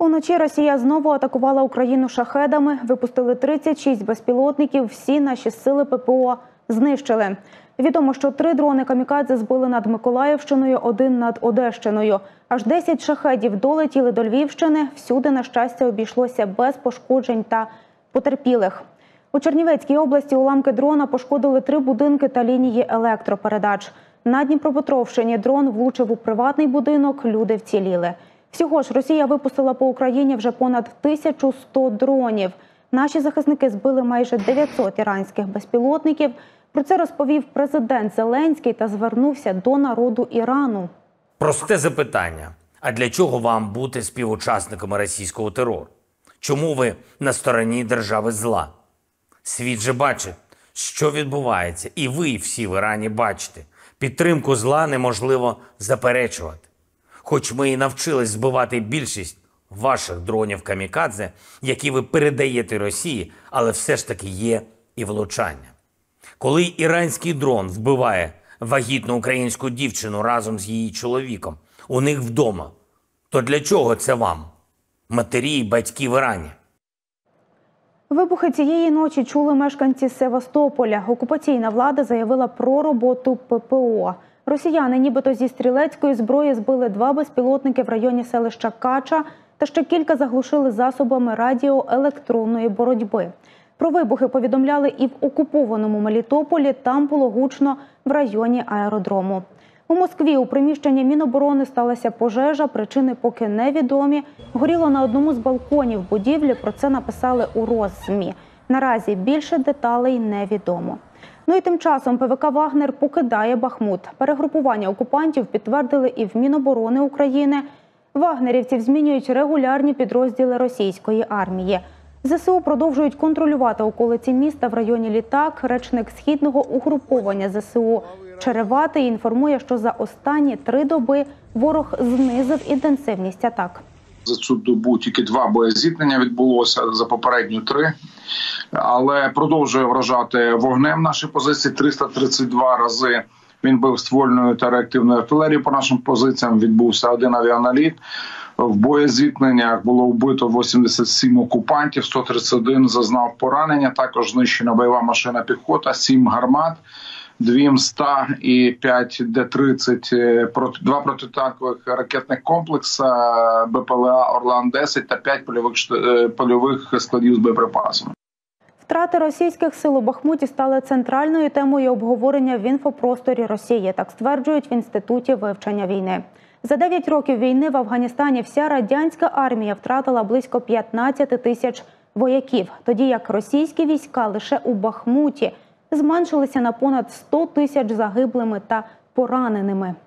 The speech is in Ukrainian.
Уночі Росія знову атакувала Україну шахедами, випустили 36 безпілотників, всі наші сили ППО знищили. Відомо, що 3 дрони камікадзе збили над Миколаївщиною, 1 над Одещиною. Аж 10 шахедів долетіли до Львівщини, всюди, на щастя, обійшлося без пошкоджень та потерпілих. У Чернівецькій області уламки дрона пошкодили 3 будинки та лінії електропередач. На Дніпропетровщині дрон влучив у приватний будинок, люди вціліли. Всього ж Росія випустила по Україні вже понад 1100 дронів. Наші захисники збили майже 900 іранських безпілотників. Про це розповів президент Зеленський та звернувся до народу Ірану. Просте запитання. А для чого вам бути співучасниками російського терору? Чому ви на стороні держави зла? Світ же бачить, що відбувається. І ви всі в Ірані бачите. Підтримку зла неможливо заперечувати. Хоч ми і навчились збивати більшість ваших дронів камікадзе, які ви передаєте Росії, але все ж таки є і влучання. Коли іранський дрон вбиває вагітну українську дівчину разом з її чоловіком у них вдома, то для чого це вам, матері і батьки в Ірані? Вибухи цієї ночі чули мешканці Севастополя. Окупаційна влада заявила про роботу ППО. Росіяни нібито зі стрілецької зброї збили 2 безпілотники в районі селища Кача та ще кілька заглушили засобами радіоелектронної боротьби. Про вибухи повідомляли і в окупованому Мелітополі, там було гучно в районі аеродрому. У Москві у приміщенні Міноборони сталася пожежа, причини поки невідомі. Горіло на одному з балконів будівлі, про це написали у Росзмі. Наразі більше деталей невідомо. Ну і тим часом ПВК «Вагнер» покидає Бахмут. Перегрупування окупантів підтвердили і в Міноборони України. Вагнерівців змінюють регулярні підрозділи російської армії. ЗСУ продовжують контролювати околиці міста в районі Літак. Речник східного угруповання ЗСУ Череватий інформує, що за останні 3 доби ворог знизив інтенсивність атак. За цю добу тільки 2 боєзіткнення відбулося, за попередню 3. Але продовжує вражати вогнем наші позиції. 332 рази він бив ствольною та реактивною артилерією по нашим позиціям. Відбувся 1 авіаналіт. В боєзіткненнях було вбито 87 окупантів, 131 зазнав поранення. Також знищена бойова машина піхота, 7 гармат, 2 М100 і 5 Д-30, 2 протитанкових ракетних комплекси, БПЛА «Орлан-10» та 5 польових складів з боєприпасами. Втрати російських сил у Бахмуті стали центральною темою обговорення в інфопросторі Росії, так стверджують в Інституті вивчення війни. За 9 років війни в Афганістані вся радянська армія втратила близько 15 тисяч вояків, тоді як російські війська лише у Бахмуті зменшилися на понад 100 тисяч загиблими та пораненими.